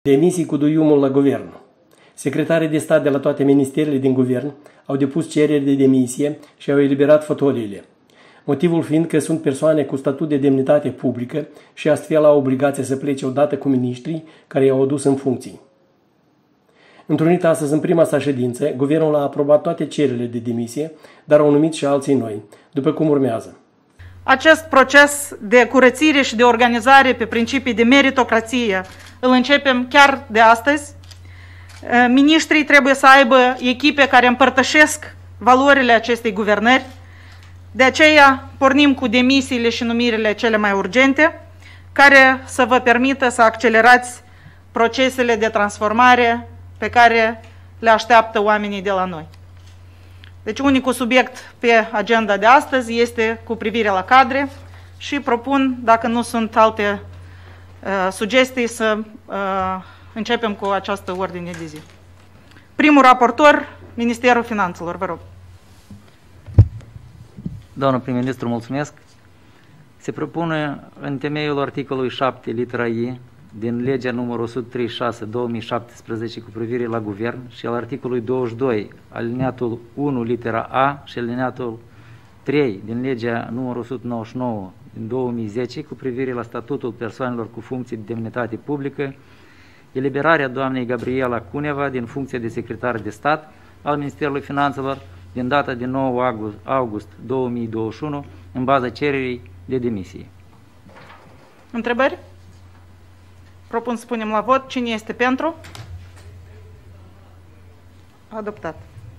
Demisii cu duiumul la guvern. Secretarii de stat de la toate ministerele din guvern au depus cereri de demisie și au eliberat fotoliile. Motivul fiind că sunt persoane cu statut de demnitate publică și astfel au obligația să plece odată cu miniștrii care i-au adus în funcții. Întrunit astăzi în prima sa ședință, guvernul a aprobat toate cererile de demisie, dar au numit și alții noi, după cum urmează. Acest proces de curățire și de organizare pe principii de meritocrație îl începem chiar de astăzi. Miniștrii trebuie să aibă echipe care împărtășesc valorile acestei guvernări. De aceea pornim cu demisiile și numirile cele mai urgente, care să vă permită să accelerați procesele de transformare pe care le așteaptă oamenii de la noi. Deci unicul subiect pe agenda de astăzi este cu privire la cadre și propun, dacă nu sunt alte sugestii, să începem cu această ordine de zi. Primul raportor, Ministerul Finanțelor, vă rog. Doamnă prim-ministru, mulțumesc. Se propune în temeiul articolului 7, litera I, din legea numărul 136/2017 cu privire la guvern și al articolului 22, alineatul 1, litera A și alineatul 3 din legea numărul 199 din 2010 cu privire la statutul persoanelor cu funcții de demnitate publică, eliberarea doamnei Gabriela Cuneva din funcția de secretar de stat al Ministerului Finanțelor din data de 9 august 2021 în baza cererii de demisie. Întrebări? Propun să punem la vot. Cine este pentru? Adoptat.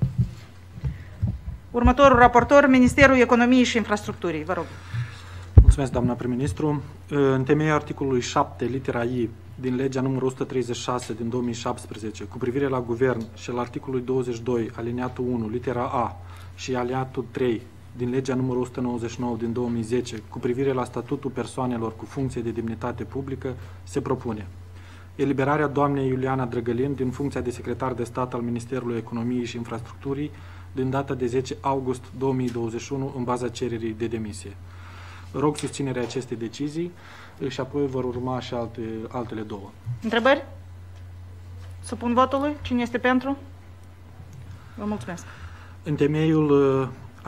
Următorul raportor, Ministerul Economiei și Infrastructurii. Vă rog. Mulțumesc, doamna prim-ministru. În temeiul articolului 7, litera I, din legea numărul 136 din 2017, cu privire la guvern și la articolului 22, alineatul 1, litera A și alineatul 3, din legea numărul 199 din 2010, cu privire la statutul persoanelor cu funcție de demnitate publică, se propune eliberarea doamnei Iuliana Drăgălin din funcția de secretar de stat al Ministerului Economiei și Infrastructurii din data de 10 august 2021 în baza cererii de demisie. Rog susținerea acestei decizii și apoi vor urma și altele două. Întrebări? Supun votului. Cine este pentru? Vă mulțumesc. În temeiul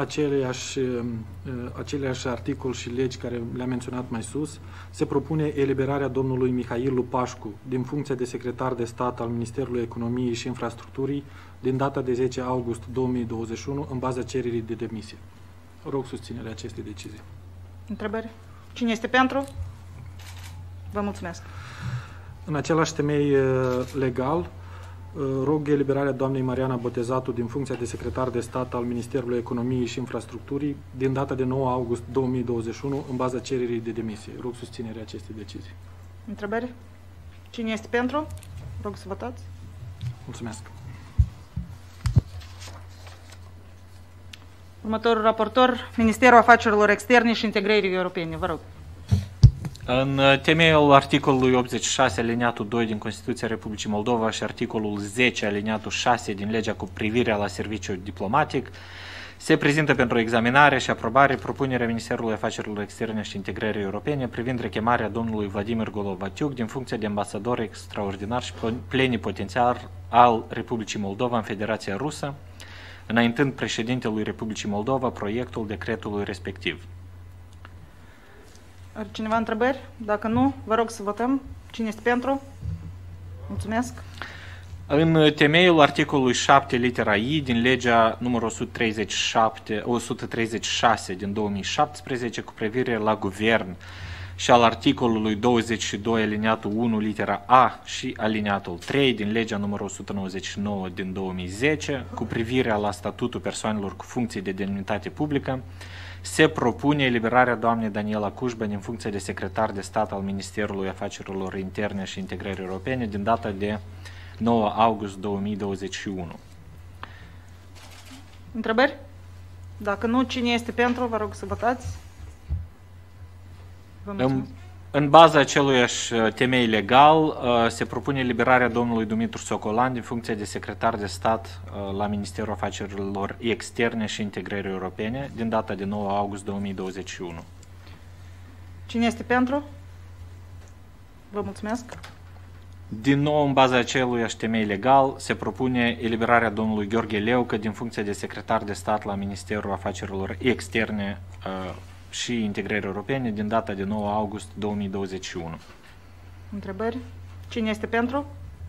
aceleași articol și legi care le-am menționat mai sus, se propune eliberarea domnului Mihail Lupașcu din funcția de secretar de stat al Ministerului Economiei și Infrastructurii din data de 10 august 2021 în baza cererii de demisie. Rog susținerea acestei decizii. Întrebări? Cine este pentru? Vă mulțumesc. În același temei legal, rog eliberarea doamnei Mariana Botezatu din funcția de secretar de stat al Ministerului Economiei și Infrastructurii din data de 9 august 2021 în baza cererii de demisie. Rog susținerea acestei decizii. Întrebări? Cine este pentru? Rog să votați. Mulțumesc. Următorul raportor, Ministerul Afacerilor Externe și Integrării Europene. Vă rog. În temeiul articolului 86 aliniatul 2 din Constituția Republicii Moldova și articolul 10 aliniatul 6 din legea cu privire la serviciul diplomatic, se prezintă pentru examinare și aprobare propunerea Ministerului Afacerilor Externe și Integrării Europene privind rechemarea domnului Vladimir Golovatiuc din funcția de ambasador extraordinar și plenipotențiar al Republicii Moldova în Federația Rusă, înaintând președintelui Republicii Moldova proiectul decretului respectiv. Are cineva întrebări? Dacă nu, vă rog să votăm. Cine este pentru? Mulțumesc. În temeiul articolului 7, litera I, din legea numărul 136 din 2017 cu privire la guvern și al articolului 22 aliniatul 1, litera A și aliniatul 3 din legea numărul 199 din 2010 cu privire la statutul persoanelor cu funcții de demnitate publică, se propune eliberarea doamnei Daniela Cușba din funcția de secretar de stat al Ministerului Afacerilor Interne și Integrării Europene din data de 9 august 2021. Întrebări? Dacă nu, cine este pentru? Vă rog să votați. Vă mulțumesc. În baza aceluiași temei legal, se propune eliberarea domnului Dumitru Socolan din funcția de secretar de stat la Ministerul Afacerilor Externe și Integrării Europene din data de 9 august 2021. Cine este pentru? Vă mulțumesc. Din nou, în baza aceluiași temei legal, se propune eliberarea domnului Gheorghe Leucă din funcția de secretar de stat la Ministerul Afacerilor Externe și Integrării Europene din data de 9 august 2021. Întrebări? Cine este pentru?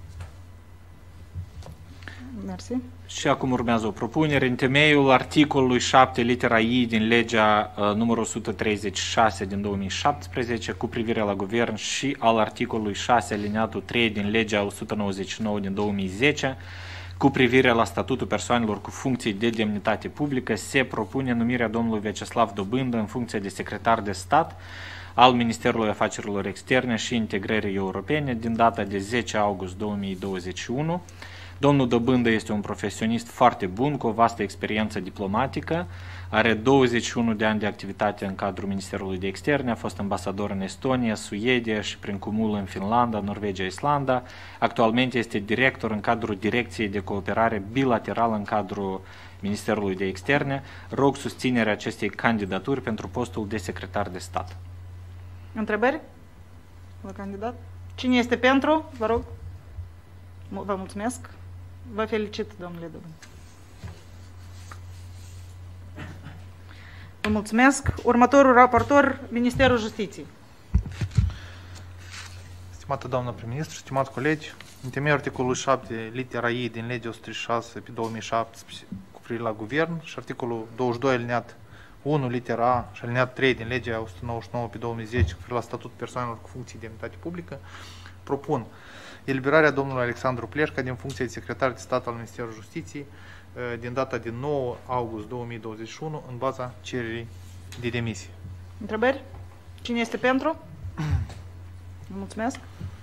Mersi. Și acum urmează o propunere. În temeiul articolului 7, litera I din legea numărul 136 din 2017 cu privire la guvern și al articolului 6, alineatul 3 din legea 199 din 2010 cu privire la statutul persoanelor cu funcții de demnitate publică, se propune numirea domnului Vyacheslav Dobândă în funcție de secretar de stat al Ministerului Afacerilor Externe și Integrării Europene din data de 10 august 2021. Domnul Dobândă este un profesionist foarte bun, cu o vastă experiență diplomatică, are 21 de ani de activitate în cadrul Ministerului de Externe, a fost ambasador în Estonia, Suedia și prin cumul în Finlanda, Norvegia, Islanda. Actualmente este director în cadrul Direcției de Cooperare Bilaterală în cadrul Ministerului de Externe. Rog susținerea acestei candidaturi pentru postul de secretar de stat. Întrebări? La candidat? Cine este pentru? Vă rog. Vă mulțumesc. Vă felicit, domnule Dobândă. Vă mulțumesc. Următorul raportor, Ministerul Justiției. Stimată doamnă prim-ministru, stimați colegi, în temeiul articolului 7, litera I din legea 136 pe 2017 cu privire la guvern și articolul 22 alineat 1, litera A și alineat 3 din legea 199 pe 2010 cu privire la statutul persoanelor cu funcții de demnitate publică, propun eliberarea domnului Alexandru Pleșca din funcția de secretar de stat al Ministerului Justiției din data de 9 august 2021 în baza cererii de demisie. Întrebări? Cine este pentru? Mulțumesc.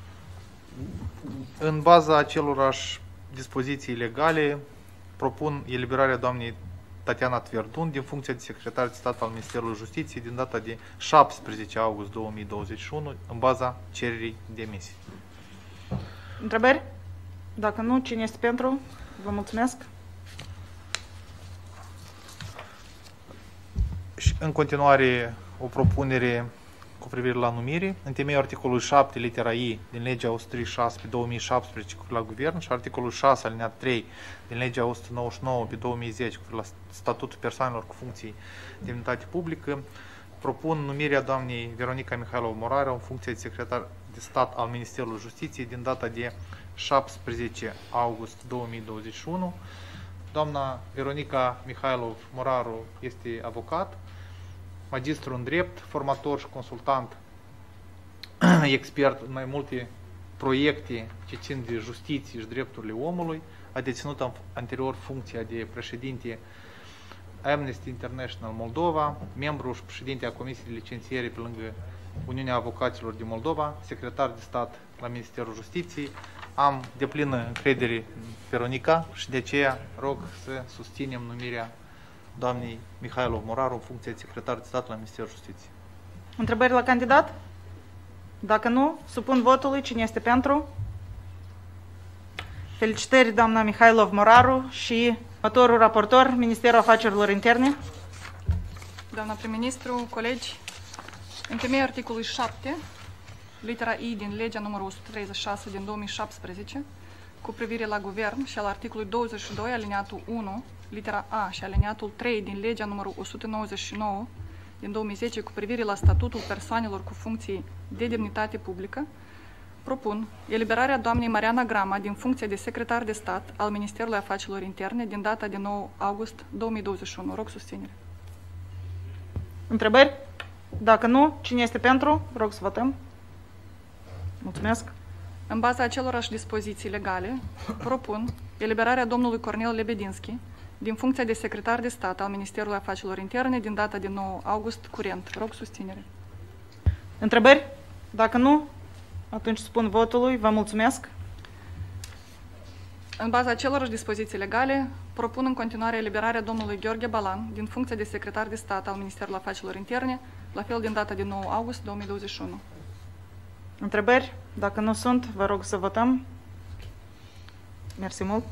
În baza acelorași dispoziții legale, propun eliberarea doamnei Tatiana Tverdun din funcția de secretar de stat al Ministerului Justiției din data de 17 august 2021 în baza cererii de demisie. Întrebări? Dacă nu, cine este pentru? Vă mulțumesc. Și în continuare o propunere cu privire la numire. În temeiul articolului 7, litera I din legea 136 pe 2017 cu privire la guvern și articolul 6, alineat 3 din legea 199 pe 2010 cu privire la statutul persoanelor cu funcții de demnitate publică, propun numirea doamnei Veronica Mihailov-Moraru în funcție de secretar de stat al Ministerului Justiției din data de 17 august 2021. Doamna Veronica Mihailov-Moraru este avocat, magistru în drept, formator și consultant, expert în mai multe proiecte ce țin de justiție și drepturile omului, a deținut anterior funcția de președinte Amnesty International Moldova, membru și președinte a Comisiei de Licențiere pe lângă Uniunea Avocaților din Moldova, secretar de stat la Ministerul Justiției. Am deplină încredere în Veronica și de aceea rog să susținem numirea doamnei Mihailov-Moraru în funcție de secretar de stat la Ministerul Justiției. Întrebări la candidat? Dacă nu, supun votului. Cine este pentru? Felicitări, doamna Mihailov-Moraru și următorul raportor, Ministerul Afacerilor Interne. Doamna prim-ministru, colegi, în temeiul articolului 7, litera I din legea numărul 136 din 2017, cu privire la guvern și al articolului 22, aliniatul 1, litera A și aliniatul 3 din legea numărul 199 din 2010 cu privire la statutul persoanelor cu funcții de demnitate publică, propun eliberarea doamnei Mariana Grama din funcția de secretar de stat al Ministerului Afacerilor Interne din data de 9 august 2021. Rog susținere. Întrebări? Dacă nu, cine este pentru? Rog să votăm. Mulțumesc. În baza acelorași dispoziții legale, propun eliberarea domnului Cornel Lebedinski din funcția de secretar de stat al Ministerului Afacerilor Interne din data de 9 august curent. Rog susținere. Întrebări? Dacă nu, atunci spun votului. Vă mulțumesc. În baza acelorași dispoziții legale, propun în continuare eliberarea domnului Gheorghe Balan din funcția de secretar de stat al Ministerului Afacerilor Interne, la fel din data de 9 august 2021. Întrebări? Dacă nu sunt, vă rog să votăm. Mersi mult.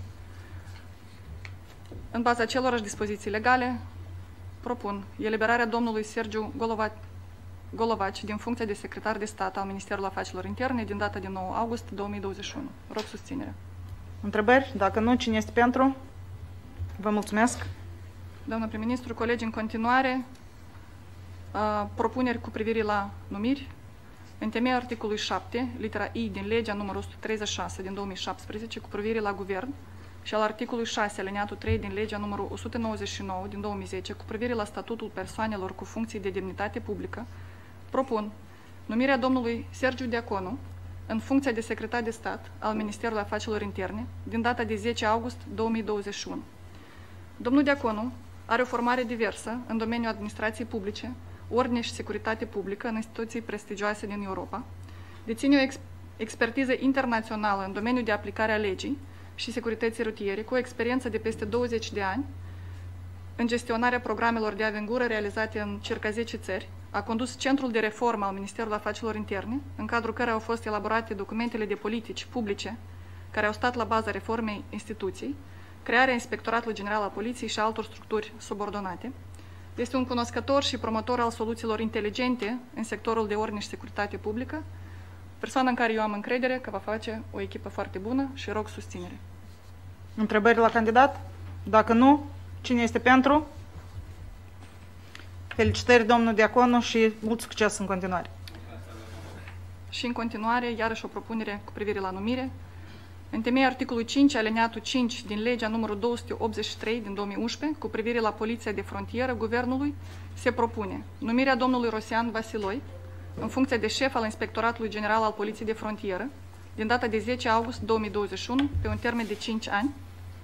În baza acelorași dispoziții legale, propun eliberarea domnului Sergiu Golovat. Golovaci din funcția de secretar de stat al Ministerului Afacerilor Interne din data de 9 august 2021. Rog susținere. Întrebări? Dacă nu, cine este pentru? Vă mulțumesc. Doamnă prim-ministru, colegi, în continuare, propuneri cu privire la numiri. În temeiul articolului 7, litera I din legea numărul 136 din 2017 cu privire la guvern și al articolului 6, alineatul 3 din legea numărul 199 din 2010 cu privire la statutul persoanelor cu funcții de demnitate publică, propun numirea domnului Sergiu Diaconu în funcția de secretar de stat al Ministerului Afacerilor Interne din data de 10 august 2021. Domnul Diaconu are o formare diversă în domeniul administrației publice, ordine și securitate publică în instituții prestigioase din Europa, deține o expertiză internațională în domeniul de aplicare a legii și securității rutiere, cu o experiență de peste 20 de ani în gestionarea programelor de avengură realizate în circa 10 țări, a condus Centrul de Reformă al Ministerului Afacerilor Interne, în cadrul căreia au fost elaborate documentele de politici publice care au stat la baza reformei instituției, crearea Inspectoratului General al Poliției și altor structuri subordonate. Este un cunoscător și promotor al soluțiilor inteligente în sectorul de ordine și securitate publică, persoană în care eu am încredere că va face o echipă foarte bună și rog susținere. Întrebări la candidat? Dacă nu, cine este pentru? Felicitări, domnul Diaconu, și mult succes în continuare. Și în continuare, iarăși o propunere cu privire la numire. În temeiul articolului 5, alineatul 5 din legea numărul 283 din 2011, cu privire la Poliția de Frontieră, Guvernului, se propune numirea domnului Rosean Vasiloi în funcția de șef al Inspectoratului General al Poliției de Frontieră, din data de 10 august 2021, pe un termen de 5 ani.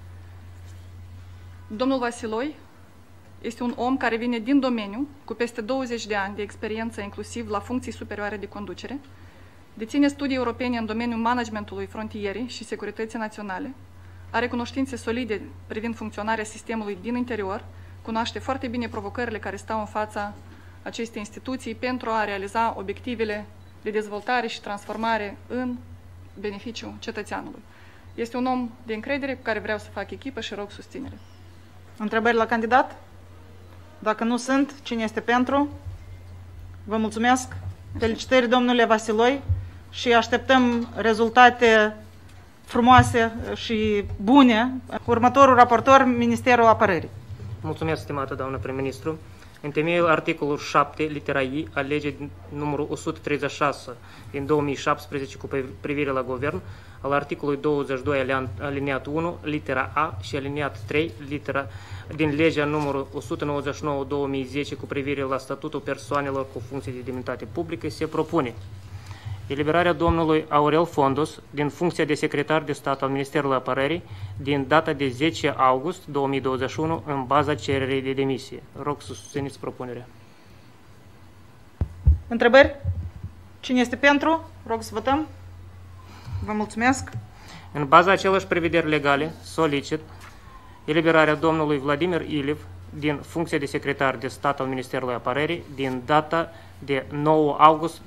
Domnul Vasiloi este un om care vine din domeniu, cu peste 20 de ani de experiență, inclusiv la funcții superioare de conducere, deține studii europene în domeniul managementului frontierii și securității naționale, are cunoștințe solide privind funcționarea sistemului din interior, cunoaște foarte bine provocările care stau în fața acestei instituții pentru a realiza obiectivele de dezvoltare și transformare în beneficiul cetățeanului. Este un om de încredere cu care vreau să fac echipă și rog susținere. Întrebări la candidat? Dacă nu sunt, cine este pentru? Vă mulțumesc. Felicitări, domnule Vasiloi, și așteptăm rezultate frumoase și bune. Următorul raportor, Ministerul Apărării. Mulțumesc, stimată doamnă prim-ministru. În temeiul articolul 7, litera I, al legii numărul 136 din 2017 cu privire la guvern, al articolului 22 alineatul 1, litera A și alineat 3, litera din legea numărul 199-2010 cu privire la statutul persoanelor cu funcții de demnitate publică, se propune eliberarea domnului Aurel Fondos din funcția de secretar de stat al Ministerului Apărării din data de 10 august 2021 în baza cererii de demisie. Rog să susțineți propunerea. Întrebări? Cine este pentru? Rog să votăm. Vă mulțumesc. În baza același prevederi legale, solicit eliberarea domnului Vladimir Iliv din funcția de secretar de stat al Ministerului Apărării din data de 9 august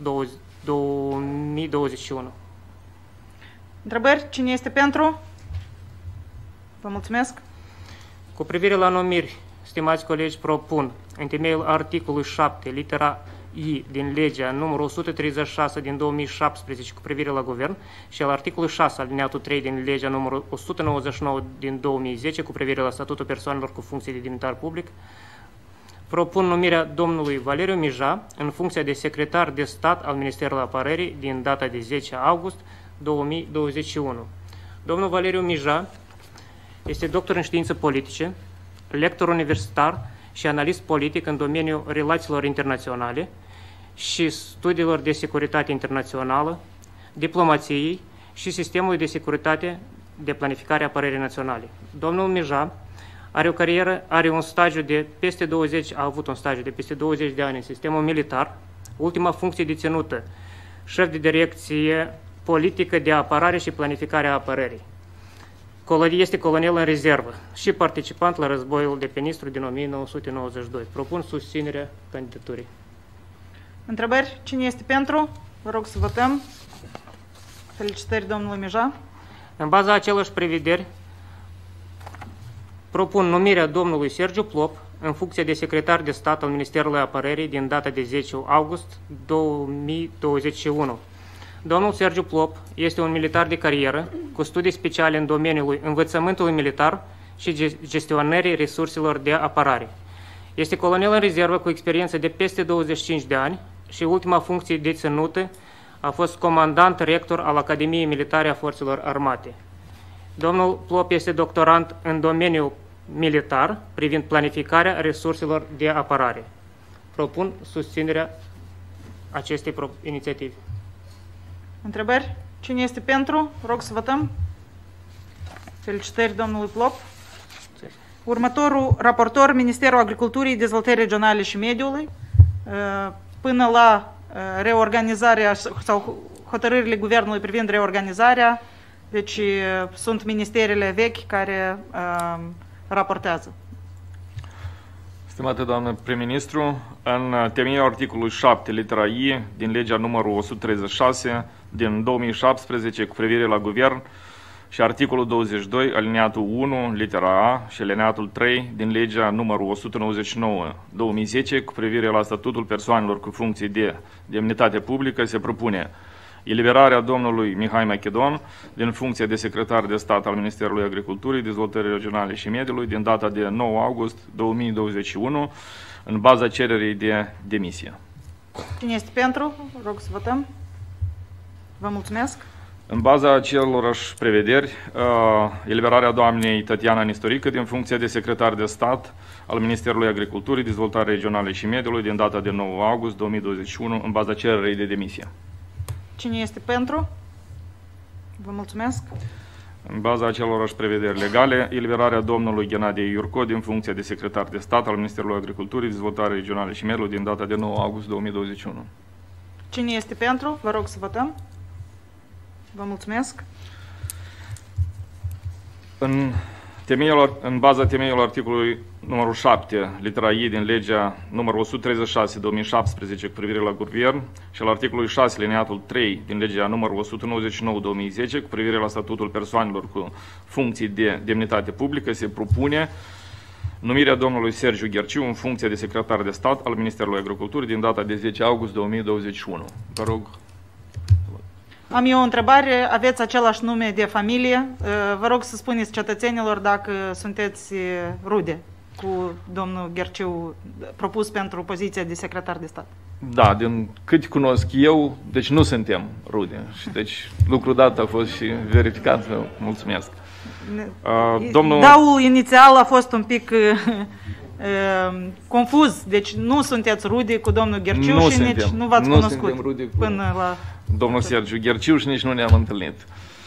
2021. Întrebări? Cine este pentru? Vă mulțumesc. Cu privire la numiri, stimați colegi, propun în temeiul articolului 7, litera I din legea numărul 136 din 2017 cu privire la guvern și al articolului 6 alineatul 3 din legea numărul 199 din 2010 cu privire la statutul persoanelor cu funcție de demnitar public, propun numirea domnului Valeriu Mija în funcția de secretar de stat al Ministerului Apărării din data de 10 august 2021. Domnul Valeriu Mija este doctor în științe politice, lector universitar și analist politic în domeniul relațiilor internaționale și studiilor de securitate internațională, diplomației și sistemului de securitate de planificare a apărării naționale. Domnul Mija are o carieră, a avut un stagiu de peste 20 de ani în sistemul militar, ultima funcție deținută, șef de direcție politică de apărare și planificare a apărării. Este colonel în rezervă și participant la războiul de pe Nistru din 1992. Propun susținerea candidaturii. Întrebări? Cine este pentru? Vă rog să votăm. Felicitări domnului Mija. În baza același prevederi, propun numirea domnului Sergiu Plop în funcție de secretar de stat al Ministerului Apărării din data de 10 august 2021. Domnul Sergiu Plop este un militar de carieră cu studii speciale în domeniul învățământului militar și gestionării resurselor de apărare. Este colonel în rezervă cu experiență de peste 25 de ani și ultima funcție deținută a fost comandant rector al Academiei Militare a Forțelor Armate. Domnul Plop este doctorant în domeniul militar privind planificarea resurselor de apărare. Propun susținerea acestei inițiative. Întrebări? Cine este pentru? Rog să votăm. Felicitări domnului Plop. Următorul raportor, Ministerul Agriculturii, Dezvoltării Regionale și Mediului, până la reorganizarea sau hotărârile Guvernului privind reorganizarea, deci sunt ministerele vechi care raportează. Stimată doamnă prim-ministru, în temeiul articolului 7, litera I, din legea numărul 136 din 2017 cu privire la guvern și articolul 22, alineatul 1, litera A și alineatul 3 din legea numărul 199/2010 cu privire la statutul persoanelor cu funcții de demnitate publică, se propune eliberarea domnului Mihai Machedon din funcția de secretar de stat al Ministerului Agriculturii, Dezvoltării Regionale și Mediului din data de 9 august 2021 în baza cererii de demisie. Cine este pentru? Rog să votăm. Vă mulțumesc. În baza acelorași prevederi, eliberarea doamnei Tatiana Nistorică din funcția de secretar de stat al Ministerului Agriculturii, Dezvoltării Regionale și Mediului din data de 9 august 2021 în baza cererii de demisie. Cine este pentru? Vă mulțumesc. În baza acelorași prevederi legale, eliberarea domnului Ghenadie Iurco din funcția de secretar de stat al Ministerului Agriculturii, Dezvoltării Regionale și Mediului din data de 9 august 2021. Cine este pentru? Vă rog să votăm. Vă mulțumesc. În baza temeiului articolului numărul 7, litera I din legea numărul 136/2017 cu privire la guvern și al articolului 6, lineatul 3 din legea numărul 199/2010 cu privire la statutul persoanelor cu funcții de demnitate publică, se propune numirea domnului Sergiu Gherciu în funcție de secretar de stat al Ministerului Agriculturii din data de 10 august 2021. Vă rog. Am eu o întrebare. Aveți același nume de familie? Vă rog să spuneți cetățenilor dacă sunteți rude cu domnul Gherciu propus pentru poziția de secretar de stat. Da, din cât cunosc eu, deci nu suntem rude. Și deci lucrul dat a fost și verificat. Mulțumesc. Daul inițial a fost un pic confuz. Deci nu sunteți rude cu domnul Gherciu și suntem, nici nu v-ați cunoscut până la domnul Sergiu Gherciu și nici nu ne-am întâlnit.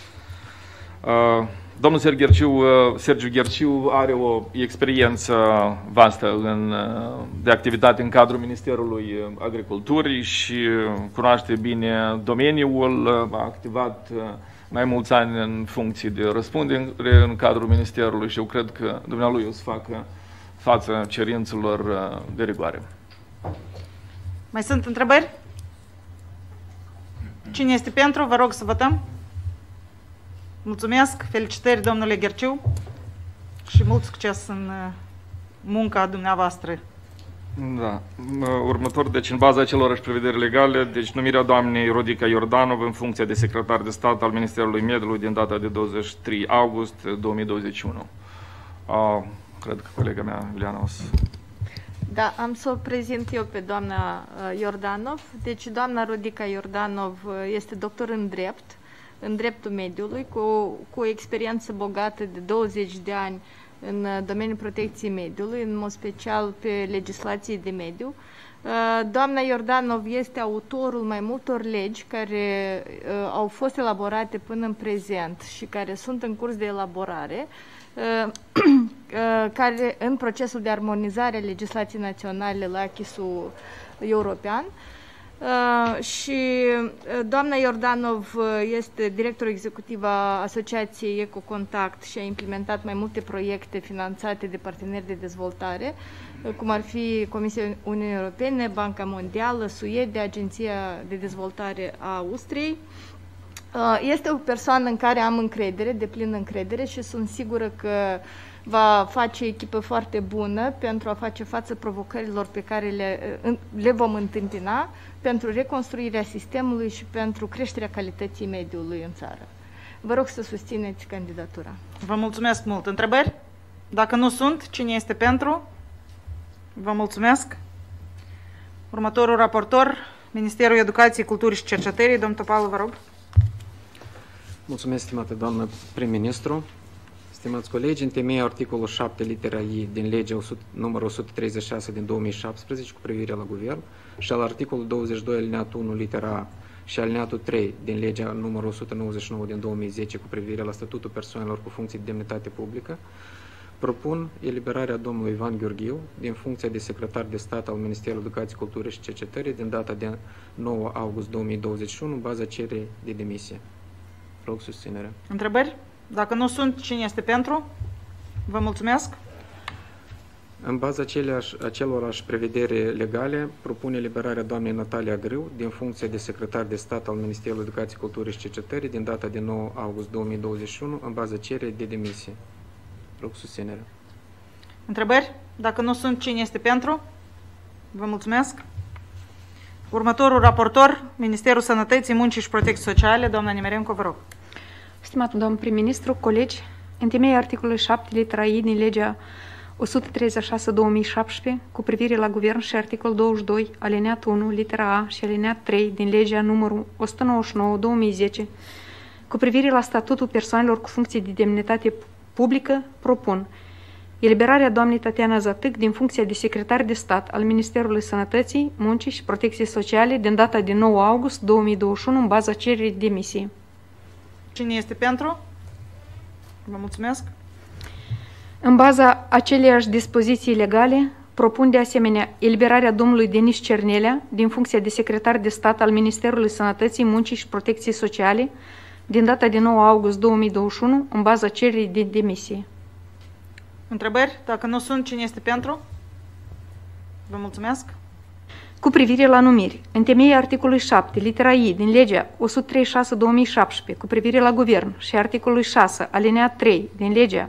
Domnul Sergiu Gherciu are o experiență vastă de activitate în cadrul Ministerului Agriculturii și cunoaște bine domeniul, a activat mai mulți ani în funcții de răspundere în cadrul Ministerului și eu cred că dumnealui o să facă față cerințelor de rigoare. Mai sunt întrebări? Cine este pentru? Vă rog să votăm. Mulțumesc, felicitări domnule Gherciu și mult succes în munca dumneavoastră. Da. Următor, deci în baza acelorași prevederi legale, deci numirea doamnei Rodica Iordanov în funcția de secretar de stat al Ministerului Mediului din data de 23 august 2021. Cred că colega mea, Iuliana, o să... Da, am să o prezint eu pe doamna Iordanov. Deci doamna Rodica Iordanov este doctor în dreptul mediului, cu o experiență bogată de 20 de ani în domeniul protecției mediului, în mod special pe legislații de mediu. Doamna Iordanov este autorul mai multor legi care au fost elaborate până în prezent și care sunt în curs de elaborare, care în procesul de armonizare a legislației naționale la achisul european. Și doamna Iordanov este director executiv a Asociației Ecocontact și a implementat mai multe proiecte finanțate de parteneri de dezvoltare, cum ar fi Comisia Uniunii Europene, Banca Mondială, Suedia, Agenția de Dezvoltare a Austriei. Este o persoană în care am încredere, deplină încredere și sunt sigură că va face echipă foarte bună pentru a face față provocărilor pe care le vom întâmpina pentru reconstruirea sistemului și pentru creșterea calității mediului în țară. Vă rog să susțineți candidatura. Vă mulțumesc mult. Întrebări? Dacă nu sunt, cine este pentru? Vă mulțumesc. Următorul raportor, Ministerul Educației, Culturii și Cercetării, domnul Topalu, vă rog. Mulțumesc, stimată doamnă prim-ministru. Stimați colegi, în temeiul articolul 7, litera I din legea numărul 136 din 2017 cu privire la guvern și al articolul 22 alineatul 1 litera A și alineatul 3 din legea numărul 199 din 2010 cu privire la statutul persoanelor cu funcții de demnitate publică, propun eliberarea domnului Ivan Gheorghiu din funcția de secretar de stat al Ministerului Educației, Culturii și Cercetării din data de 9 august 2021 în baza cererii de demisie. Rog susținerea. Întrebări? Dacă nu sunt, cine este pentru? Vă mulțumesc. În baza acelorași prevedere legale, propune eliberarea doamnei Natalia Grâu din funcția de secretar de stat al Ministerului Educației, Culturii și Cercetării din data de 9 august 2021 în baza cererii de demisie. Rog susținerea. Întrebări? Dacă nu sunt, cine este pentru? Vă mulțumesc. Următorul raportor, Ministerul Sănătății, Muncii și Protecției Sociale, doamna Nimerenco, vă rog. Stimatul domn prim-ministru, colegi, în temeiul articolului 7, litera I din legea 136/2017 cu privire la guvern și articolul 22, alineat 1, litera A și alineat 3 din legea numărul 199/2010 cu privire la statutul persoanelor cu funcții de demnitate publică, propun eliberarea doamnei Tatiana Zătâc din funcția de secretar de stat al Ministerului Sănătății, Muncii și Protecției Sociale din data de 9 august 2021 în baza cererii de demisie. Cine este pentru? Vă mulțumesc. În baza aceleiași dispoziții legale, propun de asemenea eliberarea domnului Denis Cernelea din funcția de secretar de stat al Ministerului Sănătății, Muncii și Protecției Sociale din data de 9 august 2021 în baza cererii de demisie. Întrebări? Dacă nu sunt, cine este pentru? Vă mulțumesc. Cu privire la numiri, în temeiul articolului 7, litera I din legea 136/2017 cu privire la guvern și articolului 6, alineat 3 din legea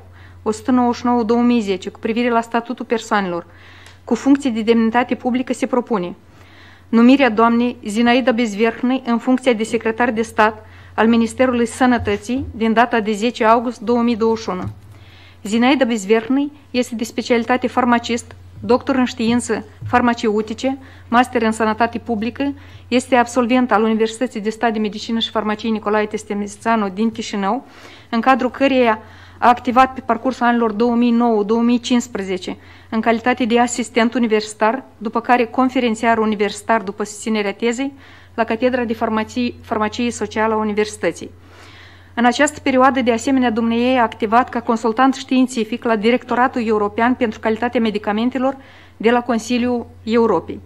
199/2010 cu privire la statutul persoanelor cu funcții de demnitate publică se propune numirea doamnei Zinaida Bezverhnăi în funcția de secretar de stat al Ministerului Sănătății din data de 10 august 2021. Zinaida Bezverhnăi este de specialitate farmacist, doctor în știință farmaceutice, master în sănătate publică, este absolvent al Universității de Stat de Medicină și Farmacie Nicolae Testemițanu din Chișinău, în cadrul căreia a activat pe parcursul anilor 2009-2015 în calitate de asistent universitar, după care conferențiar universitar după susținerea tezei la Catedra de Farmacie Socială a Universității. În această perioadă, de asemenea, dumneiei a activat ca consultant științific la Directoratul European pentru Calitatea Medicamentelor de la Consiliul Europei.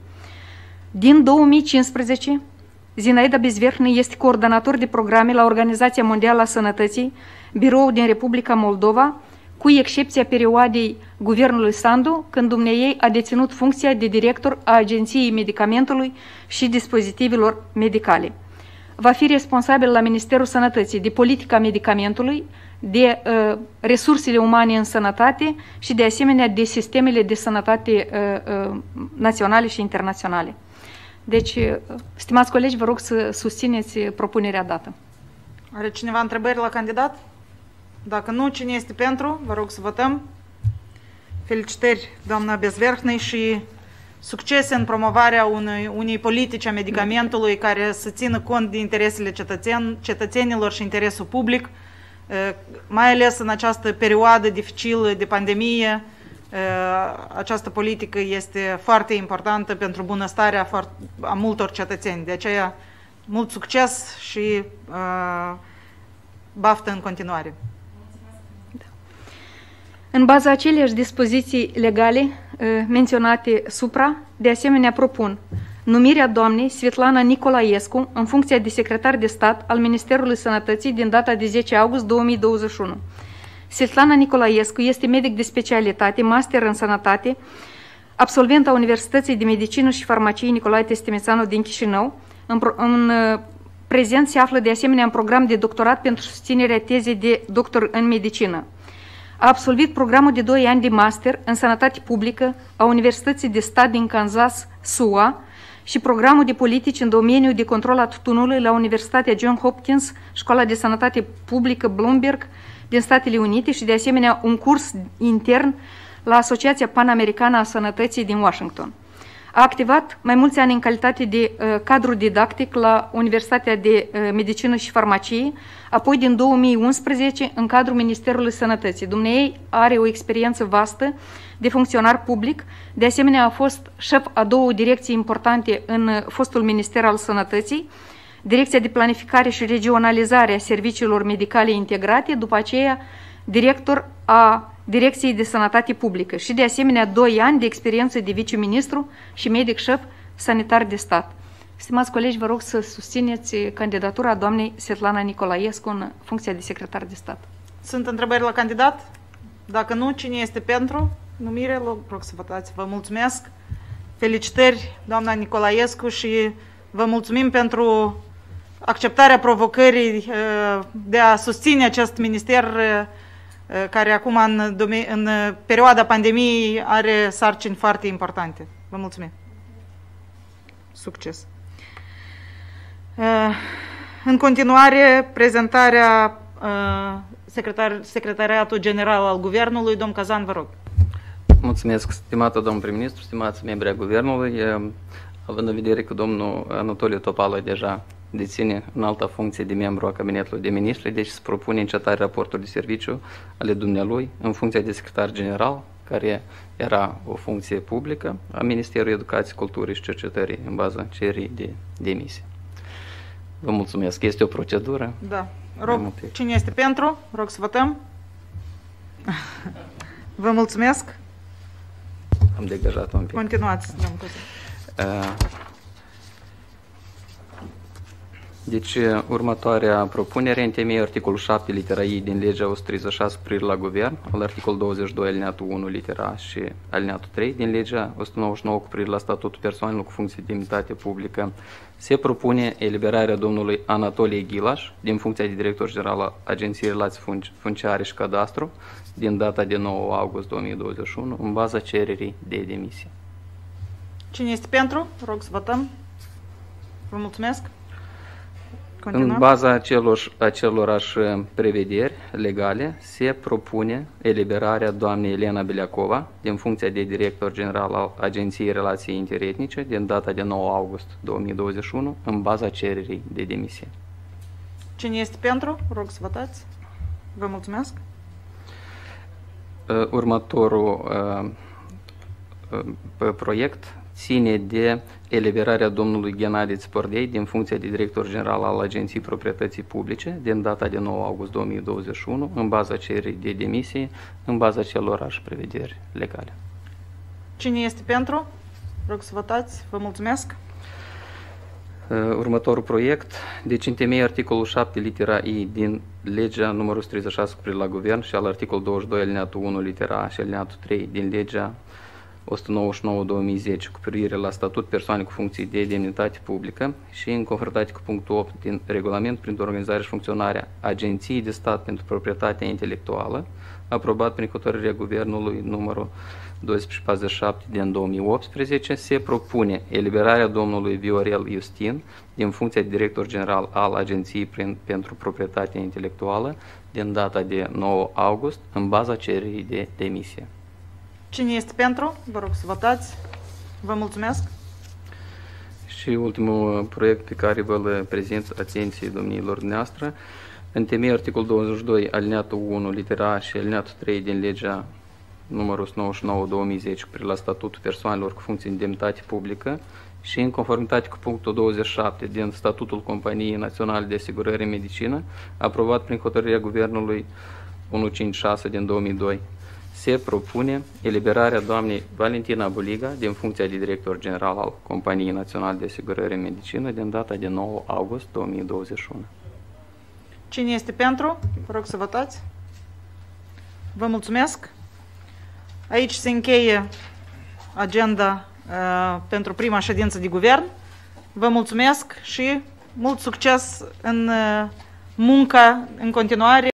Din 2015, Zinaida Bezverhnăi este coordonator de programe la Organizația Mondială a Sănătății, birou din Republica Moldova, cu excepția perioadei guvernului Sandu, când dumneiei a deținut funcția de director a Agenției Medicamentului și Dispozitivelor Medicale. Va fi responsabil la Ministerul Sănătății de politica medicamentului, de resursele umane în sănătate și de asemenea de sistemele de sănătate naționale și internaționale. Deci, stimați colegi, vă rog să susțineți propunerea dată. Are cineva întrebări la candidat? Dacă nu, cine este pentru? Vă rog să votăm. Felicitări, doamna Bezverhnăi, și succes în promovarea unei politici a medicamentului care să țină cont de interesele cetățenilor și interesul public, mai ales în această perioadă dificilă de pandemie. Această politică este foarte importantă pentru bunăstarea a multor cetățeni. De aceea, mult succes și baftă în continuare. În baza aceleiași dispoziții legale menționate supra, de asemenea propun numirea doamnei Svetlana Nicolaescu în funcția de secretar de stat al Ministerului Sănătății din data de 10 august 2021. Svetlana Nicolaescu este medic de specialitate, master în sănătate, absolvent a Universității de Medicină și Farmacie Nicolae Testemițanu din Chișinău, în prezent se află de asemenea în program de doctorat pentru susținerea tezei de doctor în medicină. A absolvit programul de 2 ani de master în sănătate publică a Universității de Stat din Kansas, SUA, și programul de politici în domeniul de control a tutunului la Universitatea John Hopkins, Școala de Sănătate Publică Bloomberg din Statele Unite și de asemenea un curs intern la Asociația Pan-Americană a Sănătății din Washington. A activat mai mulți ani în calitate de cadru didactic la Universitatea de Medicină și Farmacie, apoi din 2011 în cadrul Ministerului Sănătății. Dumnezeu are o experiență vastă de funcționar public, de asemenea a fost șef a 2 direcții importante în fostul Minister al Sănătății, Direcția de Planificare și Regionalizare a Serviciilor Medicale Integrate, după aceea director a Direcției de Sănătate Publică și de asemenea 2 ani de experiență de viceministru și medic șef sanitar de stat. Stimați colegi, vă rog să susțineți candidatura doamnei Svetlana Nicolaescu în funcția de secretar de stat. Sunt întrebări la candidat? Dacă nu, cine este pentru numire? Rog să votați. Vă mulțumesc. Felicitări, doamna Nicolaescu, și vă mulțumim pentru acceptarea provocării de a susține acest minister care acum în perioada pandemiei are sarcini foarte importante. Vă mulțumim. Succes. În continuare, prezentarea Secretariatul General al Guvernului. Domn Cazan, vă rog. Mulțumesc, stimată domn prim-ministru, stimați membri ai Guvernului. Având în vedere că domnul Anatoliu Topală deja deține în alta funcție de membru a Cabinetului de Ministri, deci se propune încetarea raportului de serviciu ale dumnealui în funcția de secretar general, care era o funcție publică a Ministerului Educației, Culturii și Cercetării în baza cererii de demisie. Vă mulțumesc. Este o procedură. Da. Rog, cine este pentru? Rog să votăm. Vă mulțumesc. Am degajat un pic. Continuați, domnul Căzău. Deci, următoarea propunere, în temeiul articolul 7, litera I din legea 136 cu privire la guvern, al articolul 22, alineatul 1, litera A și alineatul 3 din legea 199 cu privire la statutul persoanelor cu funcție de demnitate publică, se propune eliberarea domnului Anatolie Ghilaș din funcția de director general al Agenției Relații Funciare și Cadastru din data de 9 august 2021 în baza cererii de demisie. Cine este pentru? Rog să votăm. Vă mulțumesc. Continuăm. În baza acelorași prevederi legale se propune eliberarea doamnei Elena Beliacova din funcția de director general al Agenției Relații Interetnice din data de 9 august 2021 în baza cererii de demisie. Cine este pentru? Rog să votați. Vă mulțumesc. Următorul proiect ține de eliberarea domnului Ghenadie Țipordei din funcția de director general al Agenției Proprietății Publice din data de 9 august 2021 în baza cererii de demisie, în baza acelorași prevederi legale. Cine este pentru? Rog să votați. Vă mulțumesc. Următorul proiect, deci în temeiul articolul 7 litera I din legea numărul 136 cu privire la guvern și al articolul 22 alineatul 1 litera A și alineatul 3 din legea 199-2010 cu privire la statut persoane cu funcții de demnitate publică și în conformitate cu punctul 8 din regulament prin organizarea și funcționarea Agenției de Stat pentru Proprietatea Intelectuală, aprobat prin hotărârea Guvernului numărul 1247 din 2018, se propune eliberarea domnului Viorel Iustin din funcția de director general al Agenției pentru Proprietatea Intelectuală din data de 9 august în baza cererii de demisie. Cine este pentru? Vă rog să votați. Vă mulțumesc. Și ultimul proiect pe care vă-l prezint atenției domniilor dumneavoastră, în temeiul articolul 22 alineatul 1 litera A și alineatul 3 din legea numărul 199-2010 cu privire la statutul persoanelor cu funcții de demnitate publică și în conformitate cu punctul 27 din statutul Companiei Naționale de Asigurări în Medicină, aprobat prin hotărârea Guvernului 156 din 2002. Se propune eliberarea doamnei Valentina Buliga din funcția de director general al Companiei Naționale de Asigurări în Medicină din data de 9 august 2021. Cine este pentru? Vă rog să votați. Vă mulțumesc. Aici se încheie agenda pentru prima ședință de guvern. Vă mulțumesc și mult succes în munca în continuare.